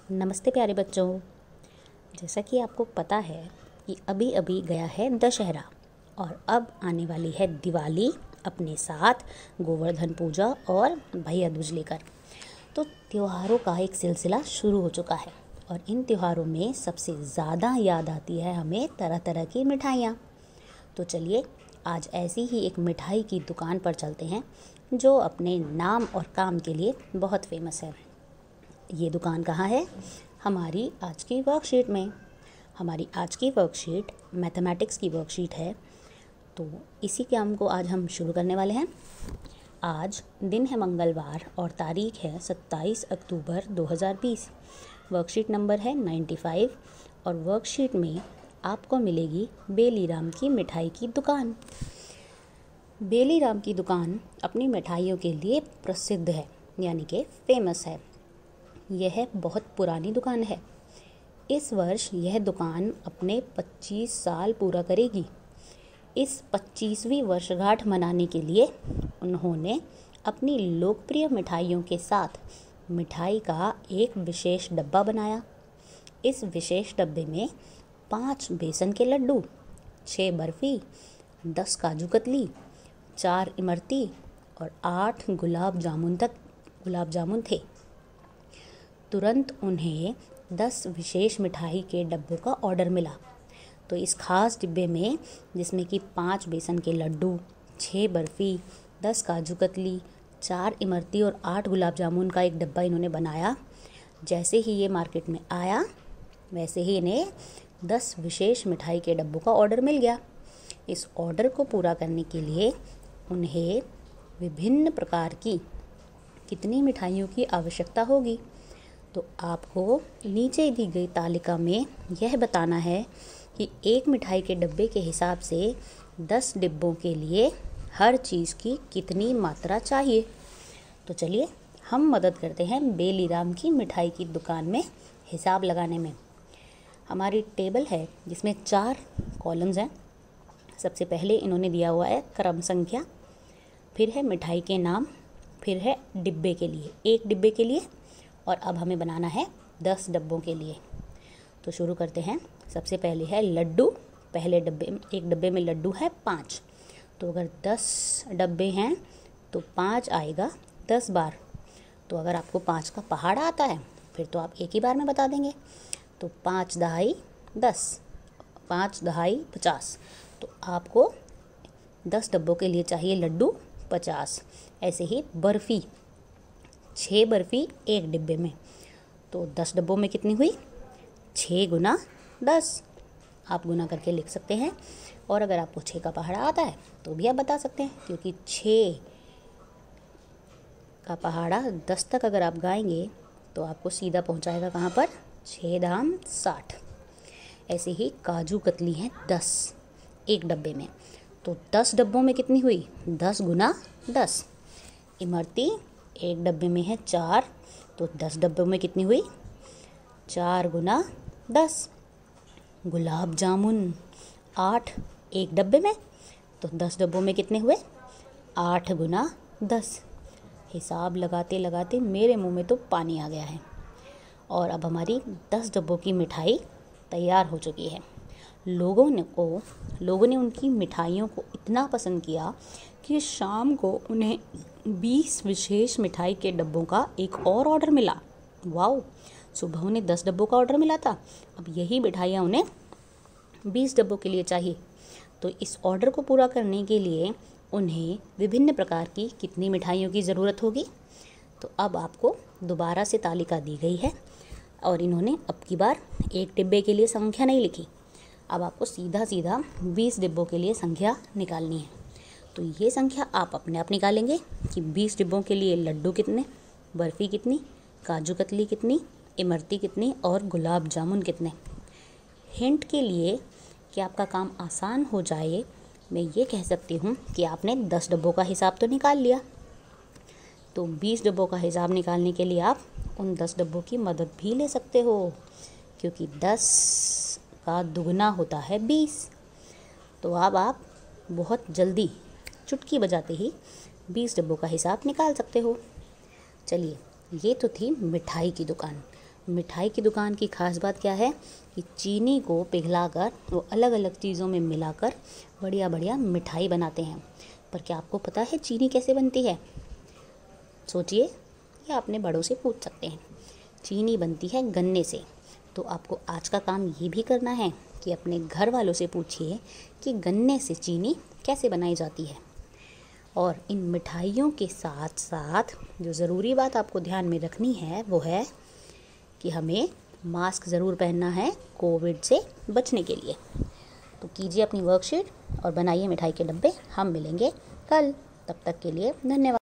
नमस्ते प्यारे बच्चों। जैसा कि आपको पता है कि अभी अभी गया है दशहरा और अब आने वाली है दिवाली अपने साथ गोवर्धन पूजा और भैया दूज लेकर। तो त्योहारों का एक सिलसिला शुरू हो चुका है और इन त्योहारों में सबसे ज़्यादा याद आती है हमें तरह तरह की मिठाइयाँ। तो चलिए आज ऐसी ही एक मिठाई की दुकान पर चलते हैं जो अपने नाम और काम के लिए बहुत फेमस है। ये दुकान कहाँ है? हमारी आज की वर्कशीट में। हमारी आज की वर्कशीट मैथमेटिक्स की वर्कशीट है। तो इसी काम को आज हम शुरू करने वाले हैं। आज दिन है मंगलवार और तारीख है 27 अक्टूबर 2020। वर्कशीट नंबर है 95 और वर्कशीट में आपको मिलेगी बेलीराम की मिठाई की दुकान। बेलीराम की दुकान अपनी मिठाइयों के लिए प्रसिद्ध है, यानी कि फेमस है। यह बहुत पुरानी दुकान है। इस वर्ष यह दुकान अपने 25 साल पूरा करेगी। इस 25वीं वर्षगांठ मनाने के लिए उन्होंने अपनी लोकप्रिय मिठाइयों के साथ मिठाई का एक विशेष डब्बा बनाया। इस विशेष डब्बे में 5 बेसन के लड्डू, 6 बर्फ़ी, 10 काजू कतली, 4 इमरती और 8 गुलाब जामुन थे। तुरंत उन्हें 10 विशेष मिठाई के डब्बों का ऑर्डर मिला। तो इस खास डिब्बे में, जिसमें कि 5 बेसन के लड्डू, 6 बर्फ़ी, 10 काजू कतली, 4 इमरती और 8 गुलाब जामुन का एक डब्बा इन्होंने बनाया। जैसे ही ये मार्केट में आया वैसे ही इन्हें 10 विशेष मिठाई के डब्बों का ऑर्डर मिल गया। इस ऑर्डर को पूरा करने के लिए उन्हें विभिन्न प्रकार की कितनी मिठाइयों की आवश्यकता होगी। तो आपको नीचे दी गई तालिका में यह बताना है कि एक मिठाई के डब्बे के हिसाब से 10 डिब्बों के लिए हर चीज़ की कितनी मात्रा चाहिए। तो चलिए हम मदद करते हैं बेलीराम की मिठाई की दुकान में हिसाब लगाने में। हमारी टेबल है जिसमें 4 कॉलम्स हैं। सबसे पहले इन्होंने दिया हुआ है क्रम संख्या, फिर है मिठाई के नाम, फिर है डिब्बे के लिए, एक डिब्बे के लिए, और अब हमें बनाना है 10 डब्बों के लिए। तो शुरू करते हैं। सबसे पहले है लड्डू। पहले एक डब्बे में लड्डू है 5। तो अगर 10 डब्बे हैं तो 5 आएगा 10 बार। तो अगर आपको 5 का पहाड़ आता है फिर तो आप एक ही बार में बता देंगे। तो 5 दहाई 10, 5 दहाई 50। तो आपको 10 डब्बों के लिए चाहिए लड्डू 50। ऐसे ही बर्फ़ी, 6 बर्फ़ी एक डिब्बे में। तो 10 डब्बों में कितनी हुई? 6 गुना 10। आप गुना करके लिख सकते हैं। और अगर आपको 6 का पहाड़ा आता है तो भी आप बता सकते हैं, क्योंकि 6 का पहाड़ा 10 तक अगर आप गाएंगे तो आपको सीधा पहुंचाएगा कहाँ पर? 6 दाम 60। ऐसे ही काजू कतली हैं 10 एक डब्बे में। तो 10 डब्बों में कितनी हुई? 10 गुना 10। इमरती एक डब्बे में है 4। तो 10 डब्बों में कितनी हुई? 4 गुना 10। गुलाब जामुन 8 एक डब्बे में। तो 10 डब्बों में कितने हुए? 8 गुना 10। हिसाब लगाते लगाते मेरे मुंह में तो पानी आ गया है। और अब हमारी 10 डब्बों की मिठाई तैयार हो चुकी है। लोगों ने उनकी मिठाइयों को इतना पसंद किया कि शाम को उन्हें 20 विशेष मिठाई के डब्बों का एक और ऑर्डर मिला। वाओ! सुबह उन्हें 10 डब्बों का ऑर्डर मिला था, अब यही मिठाइयाँ उन्हें 20 डब्बों के लिए चाहिए। तो इस ऑर्डर को पूरा करने के लिए उन्हें विभिन्न प्रकार की कितनी मिठाइयों की ज़रूरत होगी। तो अब आपको दोबारा से तालिका दी गई है और इन्होंने अब की बार एक डिब्बे के लिए संख्या नहीं लिखी। अब आपको सीधा 20 डिब्बों के लिए संख्या निकालनी है। तो ये संख्या आप अपने आप निकालेंगे कि 20 डिब्बों के लिए लड्डू कितने, बर्फ़ी कितनी, काजू कतली कितनी, इमरती कितनी और गुलाब जामुन कितने। हिंट के लिए कि आपका काम आसान हो जाए, मैं ये कह सकती हूँ कि आपने 10 डब्बों का हिसाब तो निकाल लिया। तो 20 डब्बों का हिसाब निकालने के लिए आप उन 10 डब्बों की मदद भी ले सकते हो, क्योंकि 10 का दुगना होता है 20। तो अब आप बहुत जल्दी चुटकी बजाते ही 20 डब्बों का हिसाब निकाल सकते हो। चलिए, ये तो थी मिठाई की दुकान। मिठाई की दुकान की खास बात क्या है कि चीनी को पिघलाकर वो अलग अलग चीज़ों में मिलाकर बढ़िया बढ़िया मिठाई बनाते हैं। पर क्या आपको पता है चीनी कैसे बनती है? सोचिए या अपने बड़ों से पूछ सकते हैं। चीनी बनती है गन्ने से। तो आपको आज का काम ये भी करना है कि अपने घर वालों से पूछिए कि गन्ने से चीनी कैसे बनाई जाती है। और इन मिठाइयों के साथ साथ जो ज़रूरी बात आपको ध्यान में रखनी है वो है कि हमें मास्क ज़रूर पहनना है कोविड से बचने के लिए। तो कीजिए अपनी वर्कशीट और बनाइए मिठाई के डब्बे। हम मिलेंगे कल, तब तक के लिए धन्यवाद।